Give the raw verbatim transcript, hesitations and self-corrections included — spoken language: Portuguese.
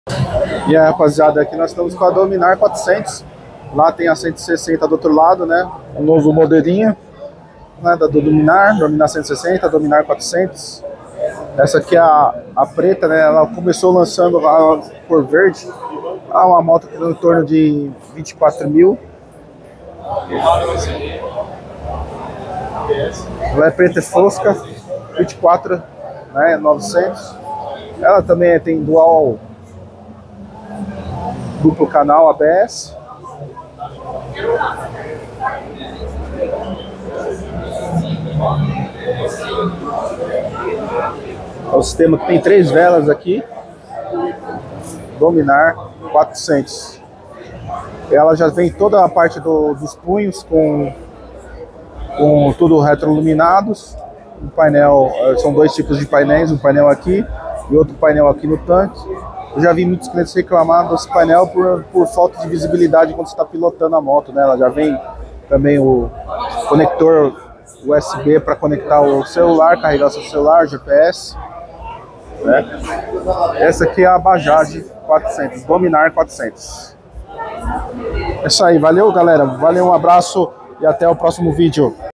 E aí, rapaziada, aqui nós estamos com a Dominar quatrocentos. Lá tem a cento e sessenta do outro lado, né? Um novo modelinho, né, da Dominar, Dominar cento e sessenta, Dominar quatrocentos. Essa aqui é a, a preta, né? Ela começou lançando a cor verde. Ah, uma moto que deu em torno de vinte e quatro mil. Ela é preta e fosca, vinte e quatro, né, novecentos. Ela também tem dual, duplo canal A B S. É o sistema que tem três velas aqui. Dominar quatrocentos. Ela já vem toda a parte do, dos punhos com, com tudo retroiluminados. O painel, são dois tipos de painéis, um painel aqui e outro painel aqui no tanque. Eu já vi muitos clientes reclamando desse painel por, por falta de visibilidade quando você está pilotando a moto, né? Ela já vem também o conector U S B para conectar o celular, carregar o seu celular, G P S. Né? Essa aqui é a Bajaj quatrocentos, Dominar quatrocentos. É isso aí, valeu galera, valeu, um abraço e até o próximo vídeo.